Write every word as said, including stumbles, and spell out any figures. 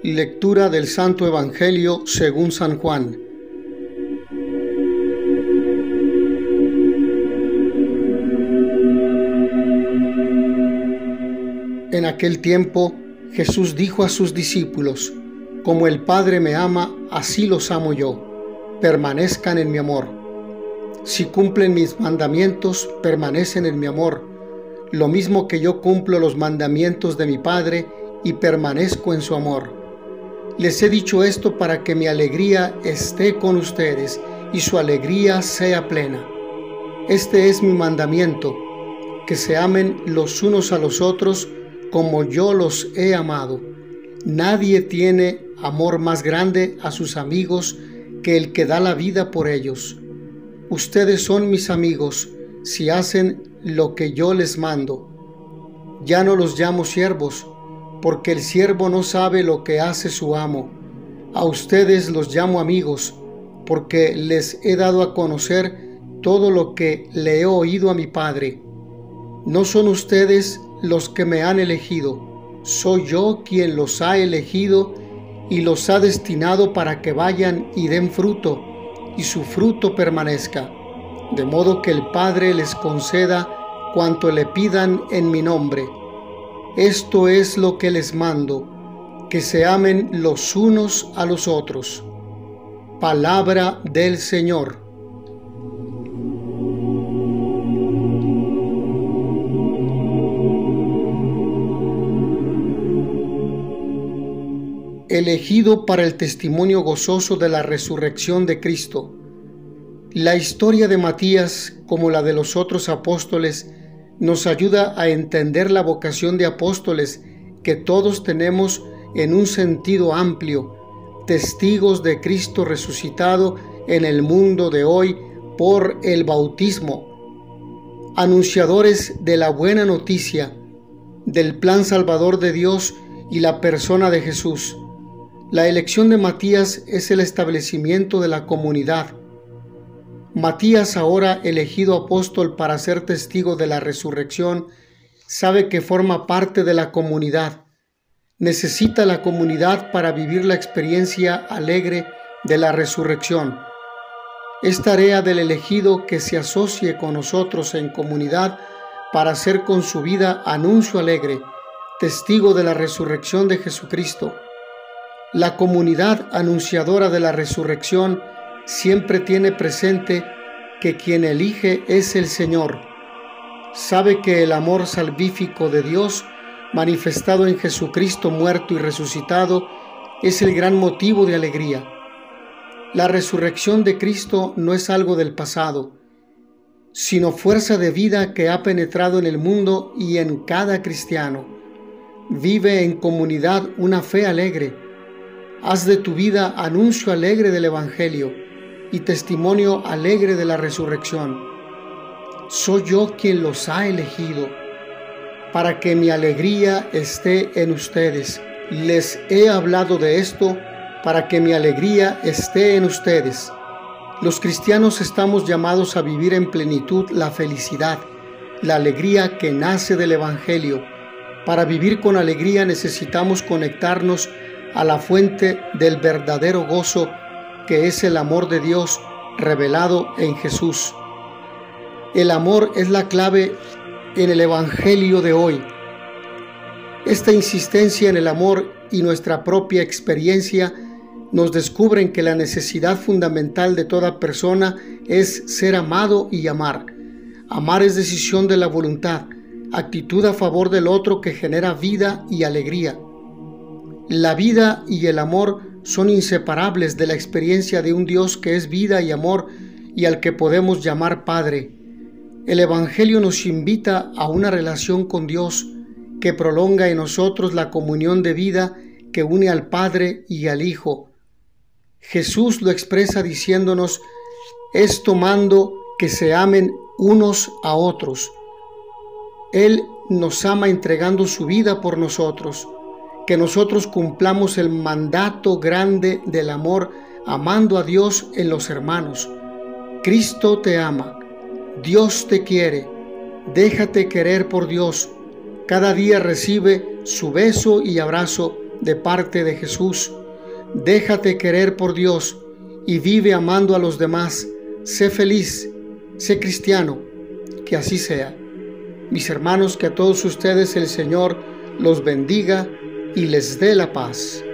Lectura del Santo Evangelio según San Juan. En aquel tiempo Jesús dijo a sus discípulos: Como el Padre me ama, así los amo yo. Permanezcan en mi amor. Si cumplen mis mandamientos, permanecen en mi amor, lo mismo que yo cumplo los mandamientos de mi Padre y permanezco en su amor. Les he dicho esto para que mi alegría esté con ustedes y su alegría sea plena. Este es mi mandamiento, que se amen los unos a los otros como yo los he amado. Nadie tiene amor más grande a sus amigos que el que da la vida por ellos. Ustedes son mis amigos si hacen lo que yo les mando. Ya no los llamo siervos, porque el siervo no sabe lo que hace su amo. A ustedes los llamo amigos, porque les he dado a conocer todo lo que le he oído a mi Padre. No son ustedes los que me han elegido, soy yo quien los ha elegido y los ha destinado para que vayan y den fruto, y su fruto permanezca, de modo que el Padre les conceda cuanto le pidan en mi nombre. Esto es lo que les mando, que se amen los unos a los otros. Palabra del Señor. Elegido para el testimonio gozoso de la resurrección de Cristo. La historia de Matías, como la de los otros apóstoles, nos ayuda a entender la vocación de apóstoles que todos tenemos en un sentido amplio, testigos de Cristo resucitado en el mundo de hoy por el bautismo, anunciadores de la buena noticia, del plan salvador de Dios y la persona de Jesús. La elección de Matías es el establecimiento de la comunidad. Matías, ahora elegido apóstol para ser testigo de la resurrección, sabe que forma parte de la comunidad. Necesita la comunidad para vivir la experiencia alegre de la resurrección. Es tarea del elegido que se asocie con nosotros en comunidad para hacer con su vida anuncio alegre, testigo de la resurrección de Jesucristo. La comunidad anunciadora de la resurrección siempre tiene presente que quien elige es el Señor. Sabe que el amor salvífico de Dios, manifestado en Jesucristo muerto y resucitado, es el gran motivo de alegría. La resurrección de Cristo no es algo del pasado, sino fuerza de vida que ha penetrado en el mundo y en cada cristiano. Vive en comunidad una fe alegre. Haz de tu vida anuncio alegre del Evangelio y testimonio alegre de la resurrección. Soy yo quien los ha elegido, para que mi alegría esté en ustedes. Les he hablado de esto, para que mi alegría esté en ustedes. Los cristianos estamos llamados a vivir en plenitud la felicidad, la alegría que nace del Evangelio. Para vivir con alegría necesitamos conectarnos a la fuente del verdadero gozo, que es el amor de Dios revelado en Jesús. El amor es la clave en el Evangelio de hoy. Esta insistencia en el amor y nuestra propia experiencia nos descubren que la necesidad fundamental de toda persona es ser amado y amar. Amar es decisión de la voluntad, actitud a favor del otro que genera vida y alegría. La vida y el amor son inseparables de la experiencia de un Dios que es vida y amor y al que podemos llamar Padre. El Evangelio nos invita a una relación con Dios que prolonga en nosotros la comunión de vida que une al Padre y al Hijo. Jesús lo expresa diciéndonos: esto mando, que se amen unos a otros. Él nos ama entregando su vida por nosotros. Que nosotros cumplamos el mandato grande del amor, amando a Dios en los hermanos. Cristo te ama, Dios te quiere, déjate querer por Dios. Cada día recibe su beso y abrazo de parte de Jesús. Déjate querer por Dios y vive amando a los demás. Sé feliz, sé cristiano, que así sea. Mis hermanos, que a todos ustedes el Señor los bendiga y les dé la paz.